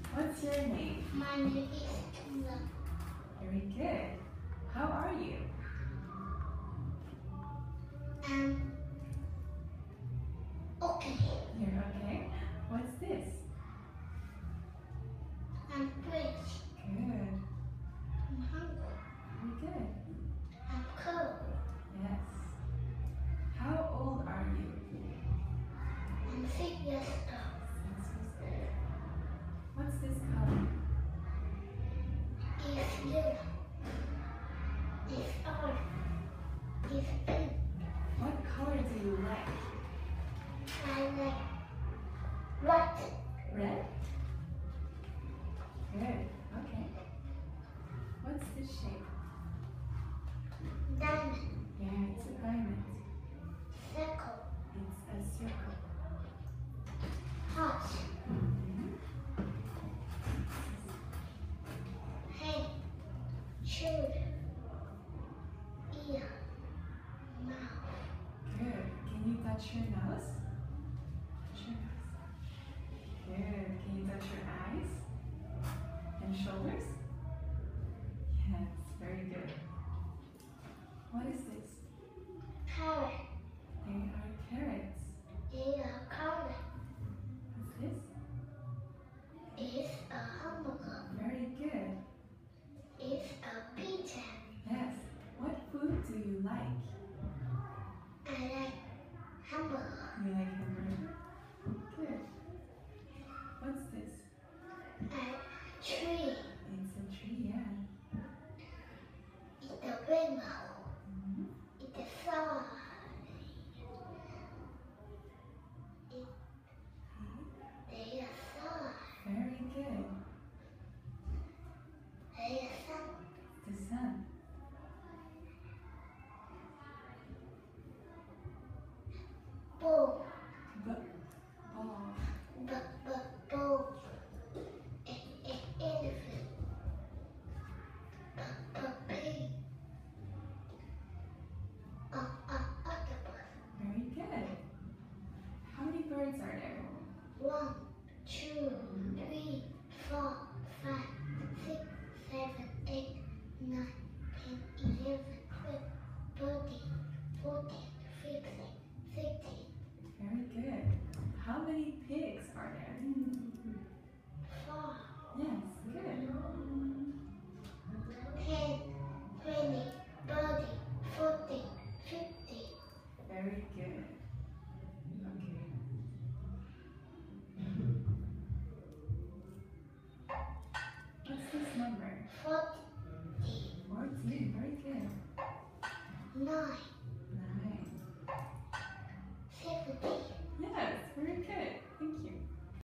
What's your name? My name is Tula. Very good. How are you? Okay. You're okay. What's this? I'm rich. Good. I'm hungry. Very good. I'm cold. Yes. How old are you? I'm 6 years old. 6 years old. What's this color? It's yellow. It's orange. It's pink. What color do you like? I like red. Red? Good. Okay. What's this shape? Diamond. Yeah, it's a diamond. Circle. It's a circle. Heart. Mhm. Head. Shoulder. Ear. Mouth. Good. Can you touch your nose? Touch your nose. Good. Can you touch your eyes and shoulders? Yes, very good. What is this? Carrot. They are carrots. They are color. What's this? It's a hamburger. Very good. It's a pizza. Yes. What food do you like? I like hamburger. You like hamburger? Good. What's this? A tree. It's a tree, yeah. It's a rainbow. Mhm. It's a flower. They are flower. Very good. They are sun. The sun. Ball. Ball. Ball. Elephant. Pig. Octopus. Very good. How many birds are there? 1, 2, 3, 4, 5, 6, 7, 8, 9, 10, 11, 12, 13, 14, 15, 16, Very good. How many pigs are there? 4, Yes, good. 10, 20, 30, 40, 50, Very good. Okay. What's this number? 40, 14. Very good. 9,